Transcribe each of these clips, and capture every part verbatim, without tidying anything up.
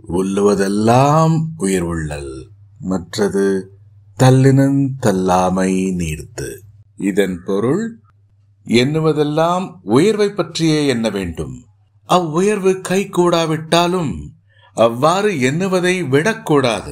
உள்ளுவதெல்லாம் உயிர் உள்ளல், மற்றது தல்லினன் தல்லாமை நீர்த்து. இதன் பொருள், எண்ணுவதெல்லாம் உயர்வை பற்றியே எண்ண வேண்டும். அவ்வுயர்வு கை கூடாவிட்டாலும் அவ்வாறு எண்ணுவதை விடக்கூடாது.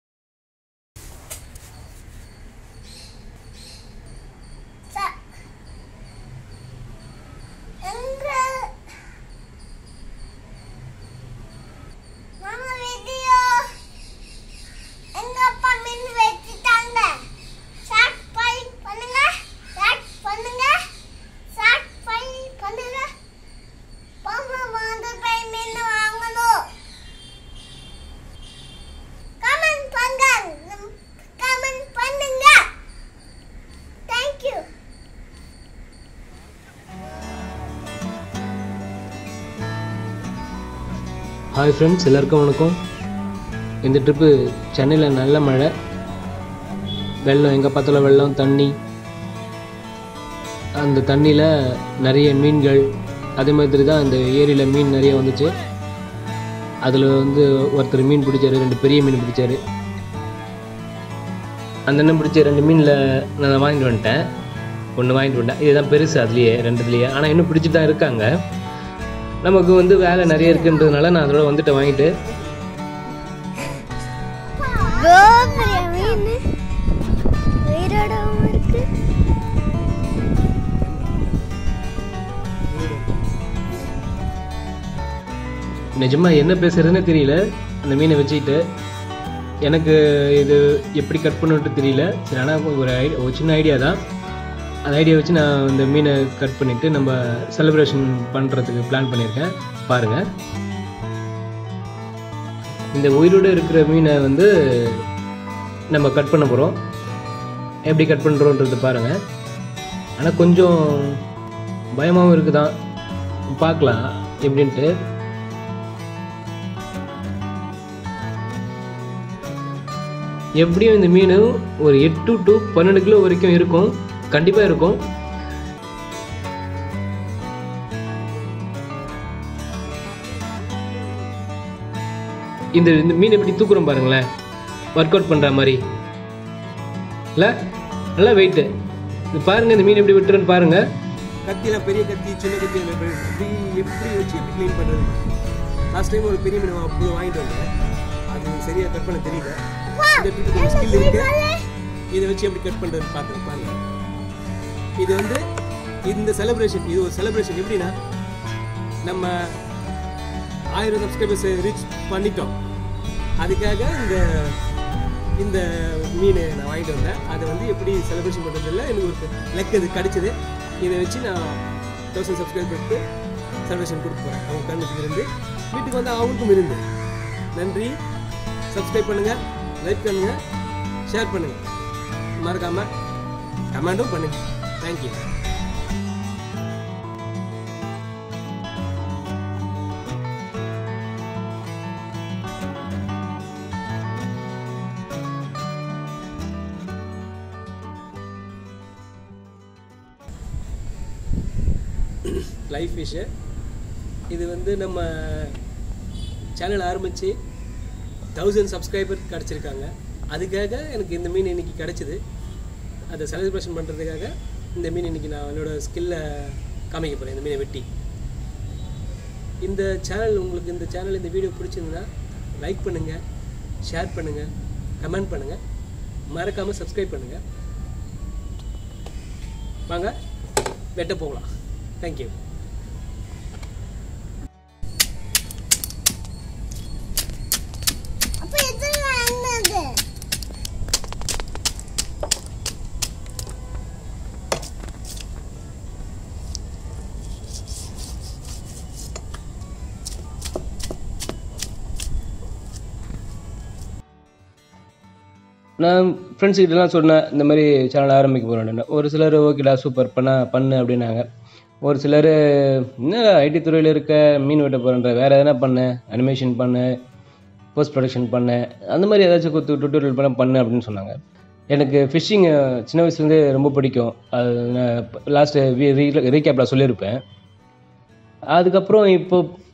ஹாய் ஃப்ரெண்ட்ஸ், எல்லாருக்கும் வணக்கம். இந்த ட்ரிப்பு சென்னையில் நல்ல மழை, வெள்ளம், எங்கே பார்த்தாலும் வெள்ளம், தண்ணி. அந்த தண்ணியில் நிறைய மீன்கள், அதே மாதிரி தான் இந்த ஏரியில் மீன் நிறைய வந்துச்சு. அதில் வந்து ஒருத்தர் மீன் பிடிச்சாரு, ரெண்டு பெரிய மீன் பிடிச்சாரு. அந்த அண்ணன் பிடிச்ச ரெண்டு மீனில் நான் வாங்கிட்டு வந்துட்டேன். ஒன்று வாங்கிட்டு வந்துட்டேன், இதுதான் பெருசு அதுலேயே, ரெண்டுலேயே. ஆனால் இன்னும் பிடிச்சிட்டு தான் இருக்காங்க. நமக்கு வந்து வேலை நிறைய இருக்குன்றதுனால நான் அதோட வந்துட்டு வாங்கிட்டு நிஜமா என்ன பேசுறதுன்னு தெரியல. அந்த மீனை வச்சுக்கிட்டு எனக்கு இது எப்படி கட் பண்ணிட்டு தெரியல. சரி, ஆனால் ஒரு ஐடியா, ஒரு சின்ன ஐடியா தான். அந்த ஐடியா வச்சு நான் இந்த மீனை கட் பண்ணிவிட்டு நம்ம செலிப்ரேஷன் பண்ணுறதுக்கு பிளான் பண்ணியிருக்கேன். பாருங்கள், இந்த உயிரோடு இருக்கிற மீனை வந்து நம்ம கட் பண்ண போகிறோம். எப்படி கட் பண்ணுறோன்றது பாருங்கள். ஆனால் கொஞ்சம் பயமாகவும் இருக்குதான், பார்க்கலாம் எப்படின்ட்டு. எப்படியும் இந்த மீன் ஒரு எட்டு டு பன்னெண்டு கிலோ வரைக்கும் இருக்கும், கண்டிப்பா இருக்கும். இந்த இந்த மீன் எப்படி தூக்குறோம் பாருங்களேன், ஒர்க் அவுட் பண்ற மாதிரி இல்ல, நல்லா வெயிட். இது பாருங்க, இந்த மீன் எப்படி விட்டுருன்னு பாருங்க. கத்திலாம் பெரிய கத்தி, சின்ன கத்தி, எப்படி எப்படி வச்சு எப்படி க்ளீன் பண்ணுறது. லாஸ்ட் டைம் ஒரு பெரிய மீன் அப்போது வாங்கிட்டு வந்தேன், அது சரியாக கட் பண்ண தெரியல. இந்த ட்ரிக்கு ஸ்கில் இருக்கு, இதை வச்சு எப்படி கட் பண்ணுறது பார்த்து பாருங்க. இது வந்து இந்த செலிப்ரேஷன், இது ஒரு செலிப்ரேஷன். எப்படின்னா, நம்ம ஆயிரம் சப்ஸ்கிரைபர்ஸ் ரீச் பண்ணிட்டோம். அதுக்காக இந்த இந்த மீன் நான் வாங்கிட்டு வந்தேன். அதை வந்து எப்படி செலிப்ரேஷன் பண்ணுறது இல்லை, எனக்கு ஒரு லக் இது கிடச்சிது. இதை வச்சு நான் தௌசண்ட் சப்ஸ்கிரைபருக்கு செலிப்ரேஷன் கொடுக்க போகிறேன். அவங்க கண்ணுக்கு இருந்து வீட்டுக்கு வந்து அவங்களுக்கும் இருந்து. நன்றி. சப்ஸ்கிரைப் பண்ணுங்கள், லைக் பண்ணுங்கள், ஷேர் பண்ணுங்கள், மறக்காமல் கமெண்ட்டும் பண்ணுங்கள். தேங்க்யூ. லைஃப் ஃபிஷ்ஷு இது வந்து நம்ம சேனல் ஆரம்பித்து தௌசண்ட் சப்ஸ்கிரைபர் கிடச்சிருக்காங்க. அதுக்காக எனக்கு இந்த மீன் இன்றைக்கி கிடச்சிது. அதை செலிப்ரேஷன் பண்ணுறதுக்காக இந்த மீன் இன்றைக்கி நான் என்னோடய ஸ்கில்லை காமிக்க போகிறேன். இந்த மீனை வெட்டி. இந்த சேனல் உங்களுக்கு இந்த சேனல் இந்த வீடியோ பிடிச்சிருந்தா லைக் பண்ணுங்கள், ஷேர் பண்ணுங்கள், கமெண்ட் பண்ணுங்கள், மறக்காமல் சப்ஸ்கிரைப் பண்ணுங்கள். வாங்க வெட்ட போகலாம். தேங்க்யூ. நான் ஃப்ரெண்ட்ஸ் கிட்டலாம் சொன்னேன், இந்த மாதிரி சேனல் ஆரம்பிக்க போகிறேன். ஒரு சிலர் ஓகேடா சூப்பர் பண்ண பண்ணு அப்படின்னாங்க. ஒரு சிலர் என்ன ஐடி துறையில் இருக்க, மீன் வெட்ட போகிறேன்ற, வேறு எதனா பண்ணு, அனிமேஷன் பண்ணு, போஸ்ட் ப்ரொடக்ஷன் பண்ணு, அந்த மாதிரி ஏதாச்சும் கொடுத்து டுட்டோரியல் பண்ண பண்ணு அப்படின்னு சொன்னாங்க. எனக்கு ஃபிஷ்ஷிங் சின்ன வயசுலேருந்தே ரொம்ப பிடிக்கும். அது நான் லாஸ்ட்டு ரீ ரீகேப்பில் சொல்லியிருப்பேன். அதுக்கப்புறம் இப்போ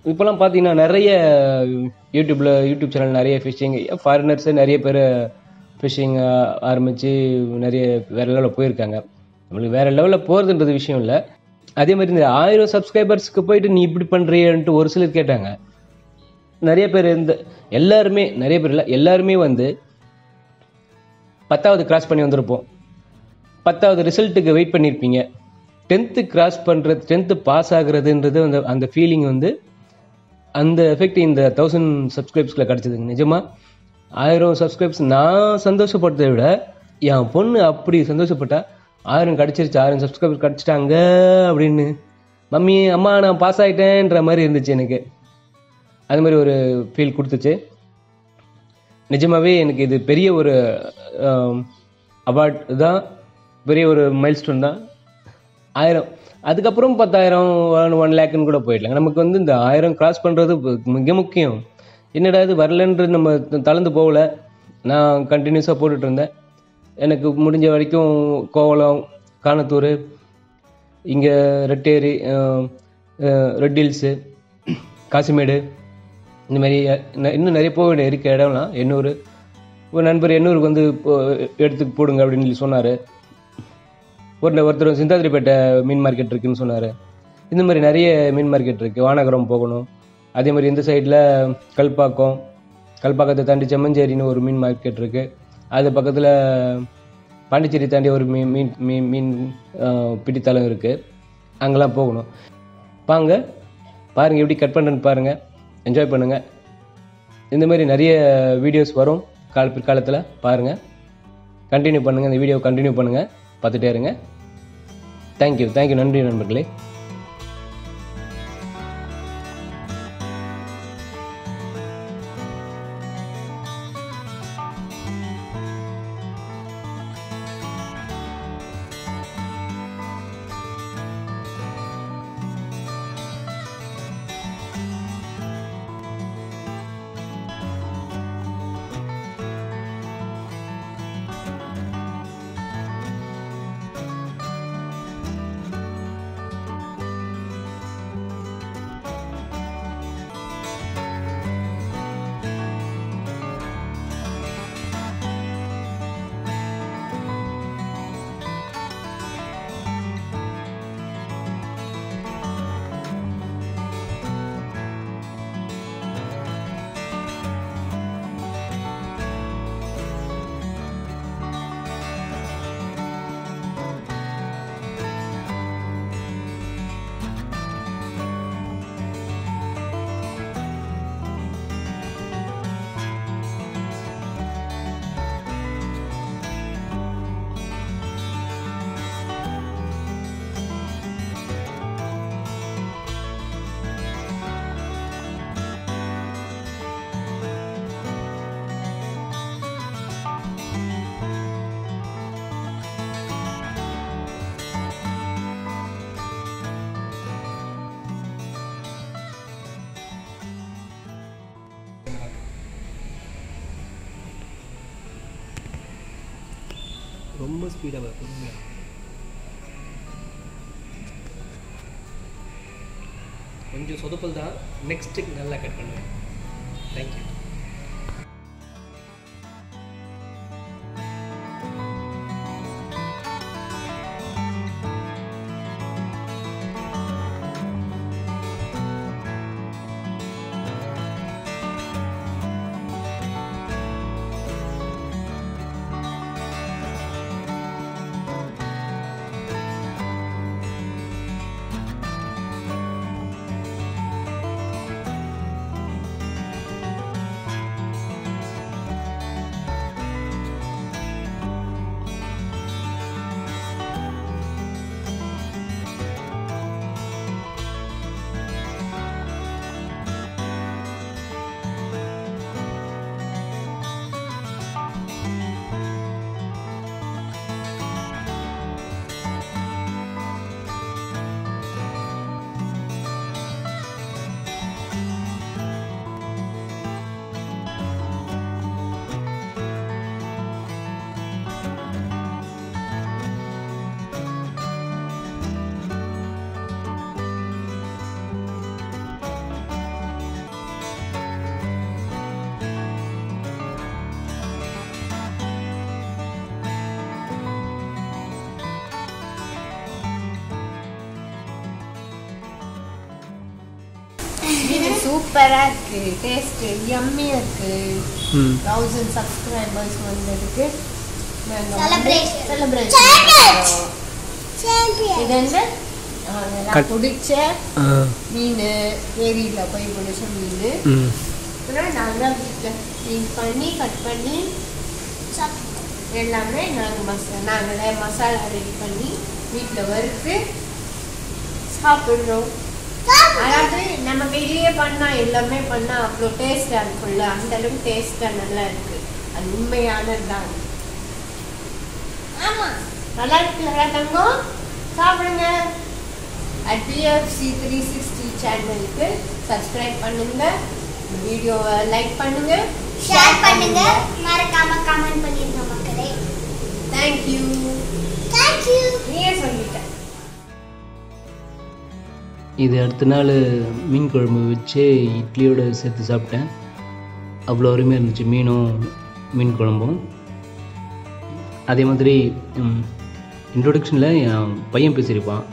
இப்போலாம் பார்த்தீங்கன்னா நிறைய யூடியூப்பில் யூடியூப் சேனல் நிறைய ஃபிஷிங் ஃபாரினர்ஸே நிறைய பேர் ஃபிஷிங் ஆரம்பித்து நிறைய வேறு லெவலில் போயிருக்காங்க. நம்மளுக்கு வேறு லெவலில் போகிறதுன்றது விஷயம் இல்லை. அதே மாதிரி இந்த ஆயிரம் சப்ஸ்கிரைபர்ஸ்க்கு போயிட்டு நீ இப்படி பண்ணுறியன்ட்டு ஒரு சிலர் கேட்டாங்க. நிறைய பேர் இந்த எல்லாருமே நிறைய பேர் இல்லை எல்லாருமே வந்து பத்தாவது கிராஸ் பண்ணி வந்திருப்போம். பத்தாவது ரிசல்ட்டுக்கு வெயிட் பண்ணியிருப்பீங்க. டென்த்து கிராஸ் பண்ணுறது டென்த்து பாஸ் ஆகுறதுன்றது அந்த அந்த ஃபீலிங் வந்து அந்த எஃபெக்ட் இந்த தௌசண்ட் சப்ஸ்கிரைப்ஸில் கிடச்சிதுங்க. நிஜமாக ஆயிரம் சப்ஸ்கிரைப்ஸ் நான் சந்தோஷப்பட்டதை விட என் பொண்ணு அப்படி சந்தோஷப்பட்டா. ஆயிரம் கிடச்சிருச்சு, ஆயிரம் சப்ஸ்கிரைபர் கிடச்சிட்டாங்க அப்படின்னு, மம்மி அம்மா நான் பாஸ் ஆகிட்டேன்ற மாதிரி இருந்துச்சு எனக்கு. அது மாதிரி ஒரு ஃபீல் கொடுத்துச்சு. நிஜமாகவே எனக்கு இது பெரிய ஒரு அவார்ட் தான், பெரிய ஒரு மைல்ஸ்டோன் தான். ஆயிரம் அதுக்கப்புறம் பத்தாயிரம் ஒன் ஒன் லேக்குன்னு கூட போயிடலாங்க. நமக்கு வந்து இந்த ஆயிரம் கிராஸ் பண்ணுறது மிக முக்கியம். என்னடா இது வரலன்றது நம்ம தளர்ந்து போகல. நான் கண்டினியூஸாக போட்டுட்டு இருந்தேன். எனக்கு முடிஞ்ச வரைக்கும் கோவளம், காணத்தூர், இங்கே ரெட்டேரி, ரெட் ஹில்ஸு, காசிமேடு, இந்த மாதிரி இன்னும் நிறைய போக வேண்டிய இருக்க இடம்லாம். எண்ணூர் ஒரு நண்பர் எண்ணூருக்கு வந்து எடுத்துக்கு போடுங்க அப்படின்னு சொல்லி சொன்னார். ஒரு ஒருத்தர் சிந்தாதிரிப்பேட்டை மீன் மார்க்கெட் இருக்குதுன்னு சொன்னார். இந்த மாதிரி நிறைய மீன் மார்க்கெட் இருக்குது. வானகரம் போகணும். அதே மாதிரி இந்த சைடில் கல்பாக்கம், கல்பாக்கத்தை தாண்டி செம்மஞ்சேரின்னு ஒரு மீன் மார்க்கெட் இருக்குது. அது பக்கத்தில் பாண்டிச்சேரி தாண்டி ஒரு மீன் மீன் மீன் மீன் பிடித்தளம் இருக்குது. அங்கெல்லாம் போகணும். வாங்க பாருங்கள் எப்படி கட் பண்ணுறேன்னு பாருங்கள், என்ஜாய் பண்ணுங்கள். இந்த மாதிரி நிறைய வீடியோஸ் வரும் கால பிற்காலத்தில் பாருங்கள். கண்டினியூ பண்ணுங்கள், இந்த வீடியோ கண்டினியூ பண்ணுங்கள், பார்த்துட்டே இருங்க. தேங்க்யூ தேங்க்யூ நன்றி நண்பர்களே. ரொம்ப ஸ்பீடாக வரும். கொஞ்சம் சொதப்பல் தான். நெக்ஸ்ட்டுக்கு நல்லா கட் பண்ணுவேன். தேங்க்யூ. சூப்பராக இருக்குது, டேஸ்ட்டு யம்மியாக இருக்குது. தௌசண்ட் சப்ஸ்கிரைபர்ஸ் வந்ததுக்கு செலிப்ரேஷன். இது வந்து நான் பிடிச்ச மீன், ஏரியில் போய் பிடிச்ச மீன். அப்புறம் நாங்கள் வீட்டில் க்ளீன் பண்ணி கட் பண்ணி எல்லாமே நாங்கள் மசா நாங்களே மசாலா ரெடி பண்ணி வீட்டில் வறுத்து சாப்பிட்றோம். அதாவது நம்ம வெளியே பண்ணால் எல்லாமே பண்ணால் அவ்வளோ டேஸ்டாக இருக்கும்ல, அந்தளவுக்கு டேஸ்ட்டாக நல்லா இருக்குது. அது உண்மையானது தான். ஆமாம், நல்லா இருக்கு. நல்லா தங்கம் சாப்பிடுங்க. அட் பிஎஃப்சி த்ரீ சிக்ஸ்டி சேனலுக்கு சப்ஸ்கிரைப் பண்ணுங்க, வீடியோவை லைக் பண்ணுங்க, ஷேர் பண்ணுங்க, மறக்காம கமெண்ட் பண்ணிருங்க மக்களே. Thank you. Thank you. நீயே சொல்லிட்டேன். இது அடுத்த நாள் மீன் குழம்பு வச்சு இட்லியோடு சேர்த்து சாப்பிட்டேன். அவ்வளோ அருமையாக இருந்துச்சு மீனும் மீன் குழம்பும். அதே மாதிரி இன்ட்ரோடக்ஷனில் என் பையன் பேசியிருப்பான்.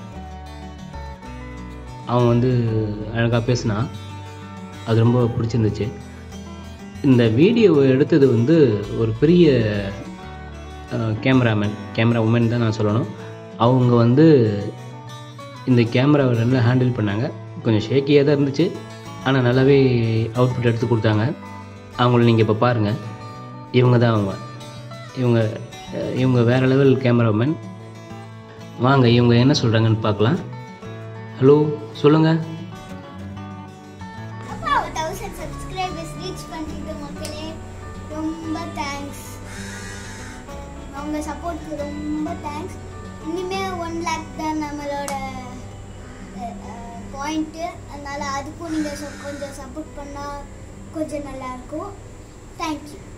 அவன் வந்து அழகாக பேசினான், அது ரொம்ப பிடிச்சிருந்துச்சு. இந்த வீடியோவை எடுத்தது வந்து ஒரு பெரிய கேமராமேன் கேமரா உமன் தான் நான் சொல்லணும். அவங்க வந்து இந்த கேமராவை நல்லா ஹேண்டில் பண்ணாங்க. கொஞ்சம் ஷேக்கியாக தான் இருந்துச்சு, ஆனால் நல்லாவே அவுட்புட் எடுத்து கொடுத்தாங்க. அவங்கள நீங்கள் இப்போ பாருங்கள். இவங்க தான் அவங்க இவங்க இவங்க வேறு லெவல் கேமராமேன். வாங்க இவங்க என்ன சொல்கிறாங்கன்னு பார்க்கலாம். ஹலோ, சொல்லுங்கள். தௌசண்ட் சப்ஸ்கிரைபர்ஸ் ரீச் பண்ணிட்டு மக்களே, ரொம்ப தேங்க்ஸ். உங்கள் சப்போர்ட்டுக்கு ரொம்ப தேங்க்ஸ். இனிமேல் ஒன் லேக் தான் நம்மளோட பாயிண்ட்டு. அதனால் அதுக்கும் நீங்கள் கொஞ்சம் சப்போர்ட் பண்ணால் கொஞ்சம் நல்லாயிருக்கும். தேங்க்யூ.